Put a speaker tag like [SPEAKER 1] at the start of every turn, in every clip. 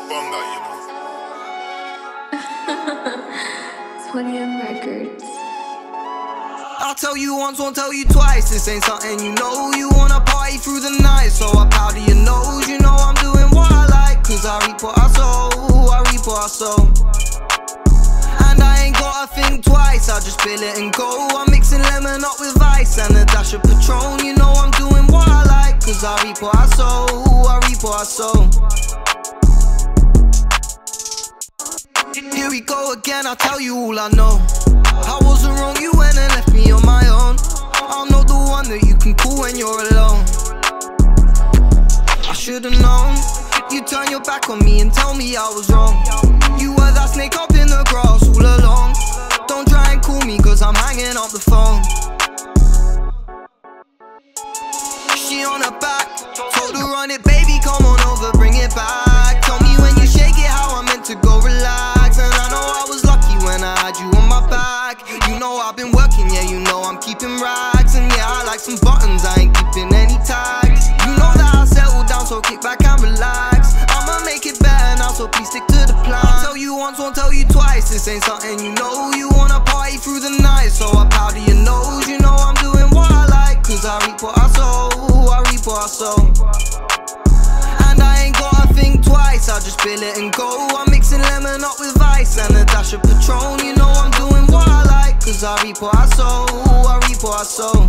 [SPEAKER 1] spun that, you know.
[SPEAKER 2] 20M Records.
[SPEAKER 3] I'll tell you once, won't tell you twice. This ain't something you know. You wanna party through the night, so I powder your nose. You know I'm doing what I like, cause I reap what I sow. I reap what I sow. And I ain't gotta think twice, I just spill it and go. I'm mixing lemon up with ice and a dash of Patron. You know I'm doing what I like, cause I reap what I sow. I reap what I sow. Here we go again, I'll tell you all I know. I wasn't wrong, you went and left me on my own. I'm not the one that you can call when you're alone. I should've known. You turn your back on me and tell me I was wrong. You were that snake up in the grass all along. Don't try and call me cause I'm hanging up the phone. She on her back, told her run it, baby, come on over, bring it back. Tell me when you shake it how I'm meant to go relax. And I know I was lucky when I had you on my back. You know I've been working, yeah, you know I'm keeping racks. And yeah, I like some buttons, I ain't keeping any tags. You know that I settled down, so kick back and relax. I'ma make it better now, so please stick to the plan. I'll tell you once, won't tell you twice. This ain't something you know. You wanna party through the night, so I powder your nose. You know I'm doing what I like, cause I reap what I sow. I reap what I sow. And I ain't gotta think twice, I just spill it and go. I'm mixing lemon up with ice and a dash of Patron. You know I'm doing what I like, cause I reap what I sow. I reap what I sow.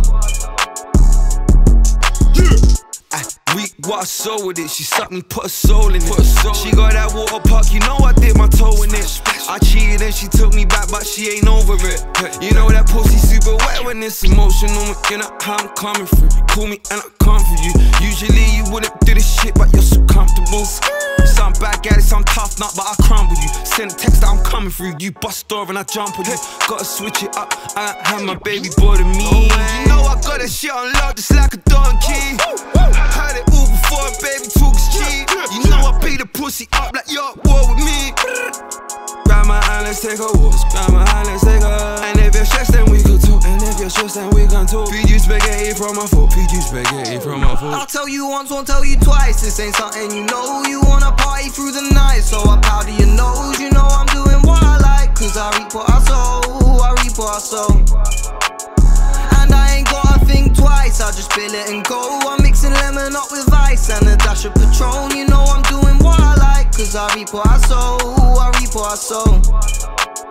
[SPEAKER 4] Reap what I sow with it. She sucked me, put a soul in it. She got that water park, you know I did my toe in it. I cheated and she took me back, but she ain't over it. You know that pussy super wet when it's emotional. You know how I'm coming through. Call me and I come for you. Usually you wouldn't do this shit, but you're so comfortable. Some bad guy, some tough nut, but I crumble you. Send a text that I'm coming through. You bust door and I jump on you. Gotta switch it up, I have my baby boy to me. You know I got that shit on loud just like a donkey. Heard it all before, baby, talk is cheap. You know I beat the pussy up like you're at war with me. Grab my hand, let's take a walk. Grab my hand, let's take a. And if you're stressed, then we can talk. And if you're stressed, then we can talk. Feed you spaghetti from my foot. Feed you spaghetti from my foot.
[SPEAKER 3] I'll tell you once, won't tell you twice. This ain't something you know. You wanna party through the night, so I powder your nose. You know I'm doing what I like, cause I reap what I sow. I reap what I sow. And I ain't gotta think twice, I just spill it and go. I'm mixing lemon up with ice and a dash of Patron. You know I'm doing what I like, cause I reap what I sow. I reap what I sow.